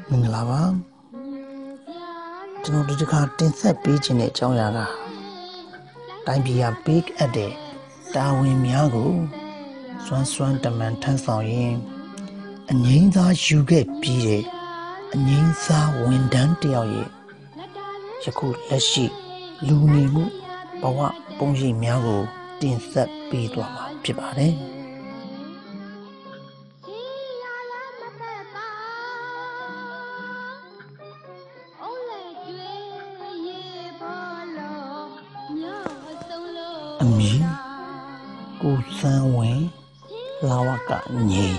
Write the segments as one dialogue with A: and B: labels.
A: မင်္ဂလာပါကျွန်တော်ဒီတစ်ခါတင်ဆက်ပေးခြင်းတဲ့အကြောင်းအရာကတိုင်းပြည်ကပေးအပ်တဲ့တာဝန်များကိုစွမ်းတမန်ထမ်းဆောင်ရင်အငြိမ်းစားယူခဲ့ပြီးတဲ့အငြိမ်းစားဝန်ထမ်းတယောက်ရဲ့ယခုလက်ရှိလူနေမှုဘဝပုံရိပ်များကိုတင်ဆက်ပေးသွားမှာဖြစ်ပါတယ်အမည်ကိုစန်းဝင်လာဝကငိ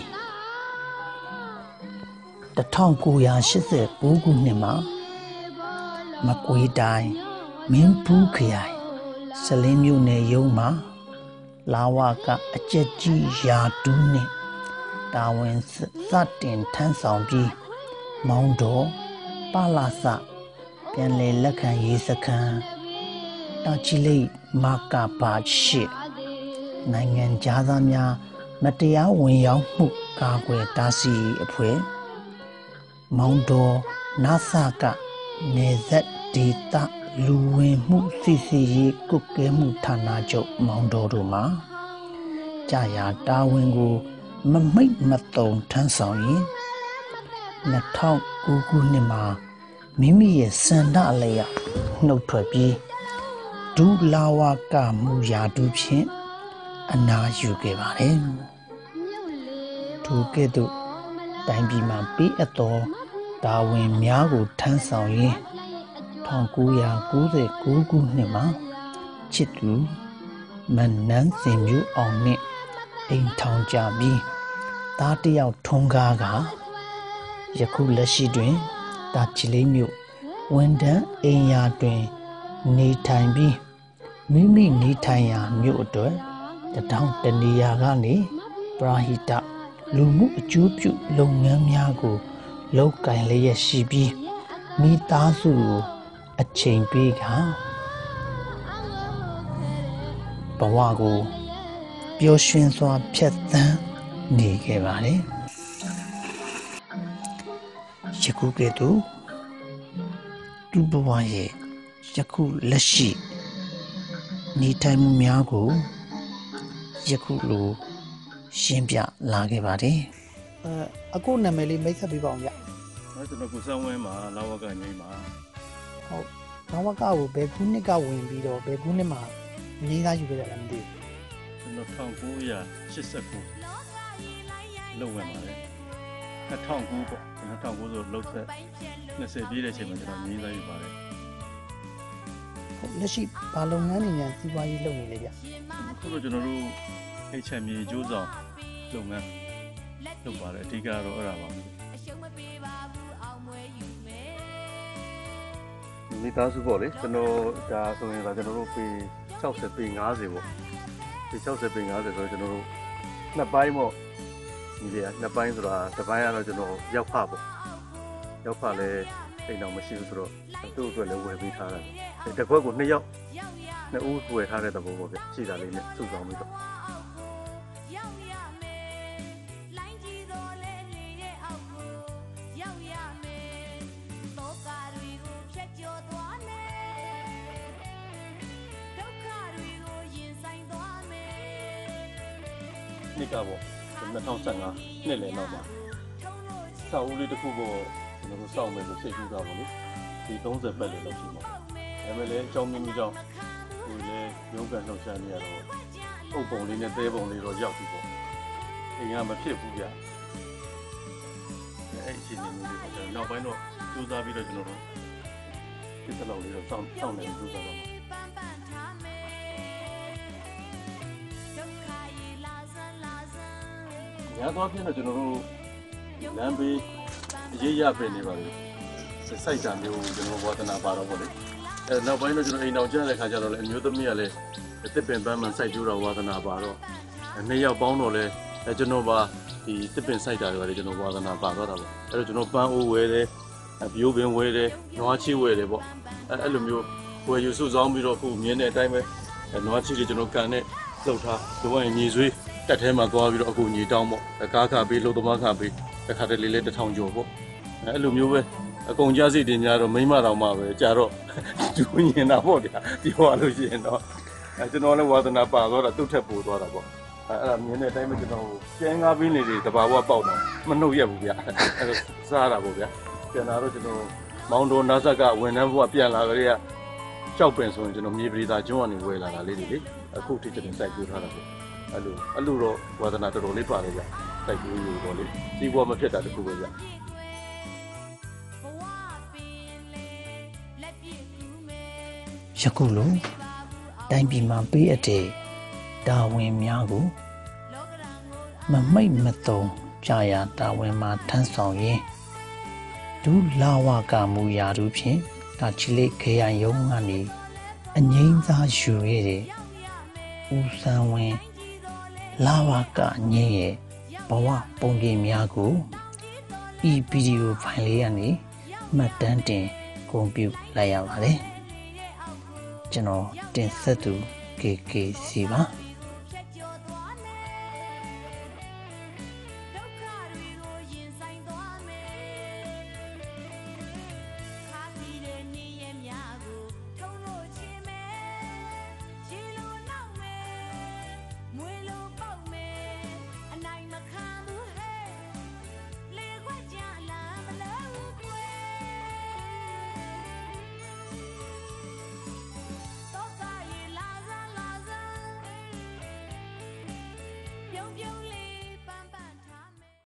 A: 1989ခုနှစ်မှာမကွေးတိုင်းမင်းဘူးခရိုင်စလင်းမြို့နယ်ရုံးမှာလာဝကအကျက်ကြီးရာတူးနှင့်တာဝန်စတင်ထမ်းဆောင်ပြီးမောင်းတော်ပလာစပြန်လည်လက်ခံရေးစခန်းတာချီလိတ်မကပါရှိနိုင်ငံသားများမတရားဝင်ရောက်မှုကာကွယ်တားဆီးရေးအဖွဲ့မောင်းတော်နာဆာကနေဆက်ဒေသလူဝင်မှုစစ်ဆေးရေးကွပ်ကဲမှုဌာနချုပ်မောင်းတော်တို့မှာကြာရာတာဝန်ကိုမမိတ်မတုံထမ်းဆောင်ရင်2009ခုနှစ်မှာမိမိရဲ့စန္ဒအလျောက်နှုတ်ထွက်ပြီးဒူလာဝကမူရာတူဖြင့်အနာယူခဲ့ပါတယ်ထိုကဲ့သို့တိုင်းပြည်မှာပေးအပ်သောတာဝန်များကိုထမ်းဆောင်ရင်း1999ခုနှစ်မှာချစ်သူမနန်းစင်မျိုးအောင်နှင့်အိမ်ထောင်ကြပြီးသားတစ်ယောက်ထွန်းကားကယခုလက်ရှိတွင်တာချီလိတ်မြို့ဝန်ထမ်းအိမ်ယာတွင်နေထိုင်ပြီးမိမိနေထိုင်ရာမြို့အတွက်တောင်တနေရာကနေပရာဟိတလူမှုအကျိုးပြုလုပ်ငန်းများကိုလုပ်ကိုင်လျက်ရှိပြီးမိသားစုကိုအချိန်ပေးကဘဝကိုပျော်ရွှင်စွာဖြတ်သန်းနေခဲ့ပါတယ်ယခုကဲ့သို့သူ့ဘဝရဲ့ယခုလက်ရှိနေထိုင်မှုများကိုယခုလိုရှင်းပြလာခဲ့ပါတယ်အခုနာမည်လေးမိတ်ဆက်ပေးပါအောင်ဗျ
B: ကျွန်တော်ကိုစန်းဝင်းမှာလာဝကငိမ့်ပါ
A: ဟုတ်လာဝကကိုဘယ်ခုနှစ်ကဝင်ပြီးတော့ဘယ်ခုနှစ်မှာငိမ့်သားယူခဲ့ရလဲမသိ
B: ဘူးကျွန်တော်1989လုံဝင်ပါတယ်2009ပေါ့2009ဆိုလှုပ်ဆက်20ပြည့်တဲ့အချိန်မှာကျွန်တော်ငိမ့်သားယူပါတယ်
A: လက်ရှိဘာလုပ်ငန်းတွေများစီးပွားရေးလုပ်နေလဲဗျ
B: အခုတော့ကျွန်တော်တို့အိတ်ချမ်းမြေကျိုးဆောင်လုပ်ငန်းလုပ်ပါတယ်အဓိကတော့အဲ့ဒါပါမိသားစုပေါ့လေကျွန်တော်ဒါဆိုရင်ကျွန်တော်တို့ပေ60ပေ50ပေါ့ပေ60ပေ50ဆိုတော့ကျွန်တော်တို့နှစ်ပိုင်းပေါ့ဒီလေနှစ်ပိုင်းဆိုတာတစ်ပိုင်းကတော့ကျွန်တော်ရောက်ဖပေါ့ရောက်ဖလည်းအိမ်တော်မရှိဘူးဆိုတော့သူ့အတွက်လည်းဝယ်ပေးထားတယ်တစ်ခွက်ကို2ယောက်2ဦးဝယ်ထားတဲ့သဘောပေါ့ဗျရှိတာလေးနဲ့စုဆောင်ပြီးတော့နှစ်ကပေါ့2015နှစ်လယ်နောက်မှာစောက်ဦးလေးတစ်ခုပေါ့ကျွန်တော်တို့စောက်မယ်လို့စိတ်ကူးတာပေါ့လေဒီ30ပတ်လေလောက်ရှိမှာဒါပေမဲ့လည်းအကြောင်းမျိုးကြောင့်ဒီလေရုံးကန်လှုပ်ရှားနေရတော့အုပ်ပုံလေးနဲ့တဲပုံလေးတော့ရောက်ပြီပေါ့အိမ်ကမဖြစ်ဘူးဗျအဲ့အချိန်မျိုးလေးပေါ့ကျွန်တော်နောက်ပိုင်းတော့စူးစမ်းပြီးတော့ကျွန်တော်တို့ဒီစလောက်လေးတော့စောင့်နေစူးစမ်းတော့ရသွားပြင်းတော့ကျွန်တော်တို့လမ်းဘေးရေးရပင်နေပါလေစိုက်တာမျိုးကျွန်တော်ဝါသနာပါတော့ဗောလေအဲနောက်ပိုင်းတော့ကျွန်တော်အိမ်အောင်ကျတဲ့ခါကျတော့လေအမျိုးသမီးကလည်းအသစ်ပင်ပန်းမှစိုက်ကြိုးတော့ဝါသနာပါတော့နှစ်ယောက်ပေါင်းတော့လေကျွန်တော်ပါဒီသစ်ပင်စိုက်တာတွေလေကျွန်တော်ဝါသနာပါတော့တာဗောအဲတော့ကျွန်တော်ပန်းအိုးဝဲတယ်ပြိုးပင်ဝဲတယ်နွားချီဝဲတယ်ဗောအဲ့လိုမျိုးဝယ်ယူစုဆောင်းပြီးတော့ခုမြင်းတဲ့အတိုင်းပဲနွားချီတွေကျွန်တော်ကန်နဲ့လှုပ်ထားဒီဝိုင်းမြေဆွေးတက်ထဲမှာသွားပြီးတော့အကူညီတောင်းပေါ့ကားခါပေးလှုပ်သမားခါပေးတစ်ခါတလေလေး1000ကျော်ပေါ့အဲ့လိုမျိုးပဲအကုန်ကြစိတ်တင်များတော့မိမတော်မှပဲကြာတော့ဒူးညင်တာပေါ့ဗျာပြောရလို့ရှိရင်တော့ကျွန်တော်လည်းဝါသနာပါသွားတာသူ့ထက်ပိုသွားတာပေါ့အဲ့ဒါမြင်တဲ့အတိုင်းပဲကျွန်တော်ကျန်းကားပင်းလေးတွေတဘာဝပေါက်တော့မနှုတ်ရက်ဘူးဗျာအဲ့ဒါစားတာပေါ့ဗျာပြန်လာတော့ကျွန်တော်မောင်တော်နာဆက်ကဝန်ထမ်းဘုရားပြန်လာကြတဲ့ကြောက်ပင်ဆိုရင်ကျွန်တော်မြေပရိသကျွန်းကနေဝယ်လာတာလေးတွေလေအခုထိကျွန်တော်စိုက်ပျိုးထားတာပေါ့အဲ့လိုတော့ဝါသနာတော်တော်လေးပါတယ်ဗျာစိုက်ပျိုးယူတော့လေစီးပွားမဖြစ်တာတခုပဲဗျာ
A: ယခုလိုတိုင်းပြည်မှာပေးအပ်တဲ့တာဝန်များကိုမမိတ်မတုံကြာရာတာဝန်မှာထမ်းဆောင်ရင်းဒုလာဝကမူရာတို့ဖြင့်ဒါချီလိခေယယုံကနေအငိမ့်စားယူရတဲ့ဦးစံဝင်းလာဝကညင်းရဲ့ဘဝပုံပြင်များကိုဤဗီဒီယိုဖိုင်လေးကနေမှတ်တမ်းတင်ဂုဏ်ပြုလိုက်ရပါတယ်ကျွန်တော်တင်ဆက်သူ KKC ပါ
C: ပြုံးပြုံးလေး